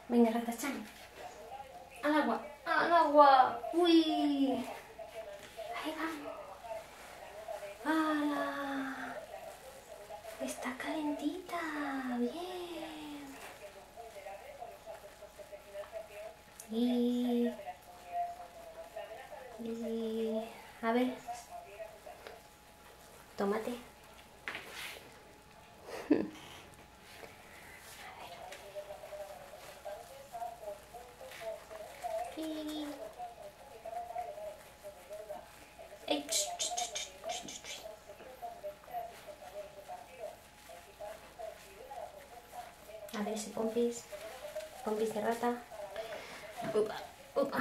Venga, Ratachan. Al agua, al agua. Uy. Ahí vamos. ¡Hala! Está calentita. Bien. Y a ver. Tómate. A ver ese pompis. Pompis de rata. Upa, upa.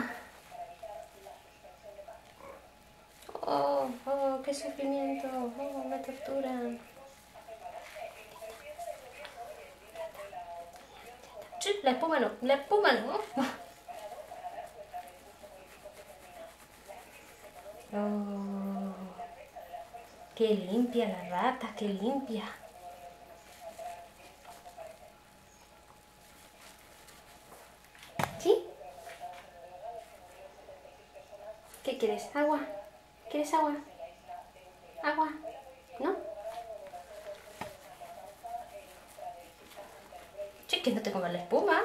Oh, oh, qué sufrimiento. Oh, una tortura. La espuma no, la espuma no. Oh, qué limpia la rata, qué limpia. ¿Sí? ¿Qué quieres? ¿Agua? ¿Quieres agua? ¿Agua? ¿No? Sí, que no te comas la espuma.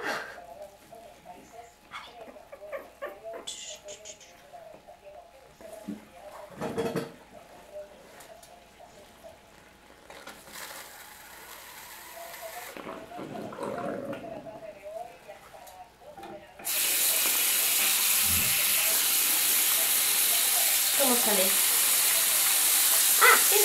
¿Cómo sale? ¡Ah! ¡Mira!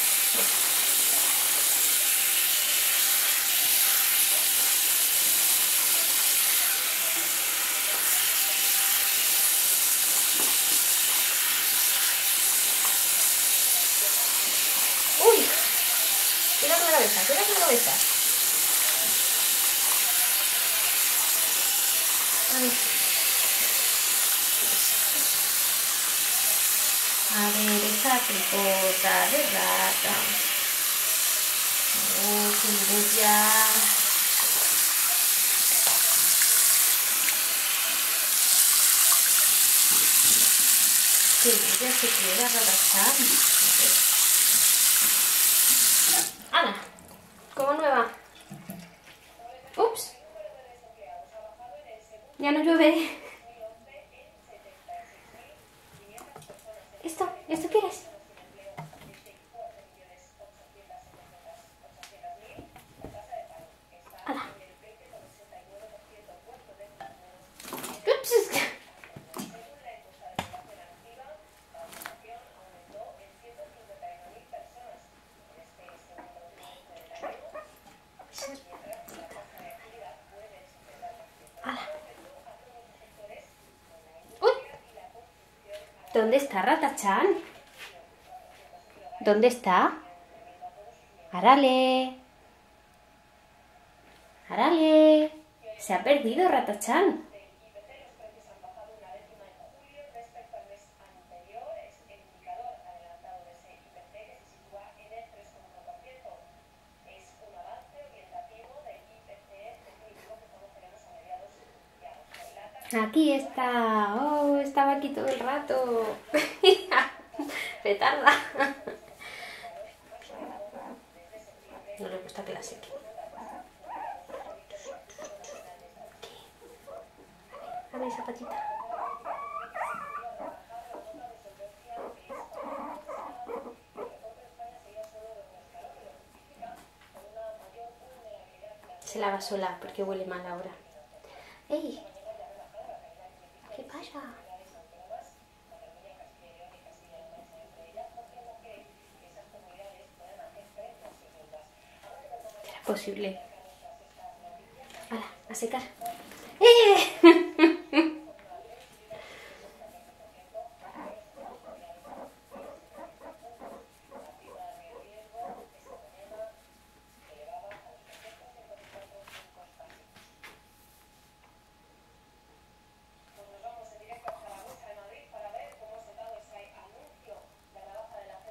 ¡Uy! Cuidado con la cabeza, cuidado con la cabeza. A ver, esa tripota de rata. Oh, qué limpia. Qué limpia se queda Ratachan. ¡Hala! Como nueva. Ups. Ya no llueve. ¿Esto quieres? ¡Hala! Ups. ¡Hala! ¡Uy! ¿Dónde está Ratachan? ¿Dónde está? ¡Arale! ¡Arale! Se ha perdido Ratachan. Aquí está. Oh, estaba aquí todo el rato. Petarda. No le gusta que la seque. A ver esa patita. Se lava sola porque huele mal ahora. ¡Ey! ¿Qué pasa? ¿Será posible? ¡Hala! A secar. ¡Eh!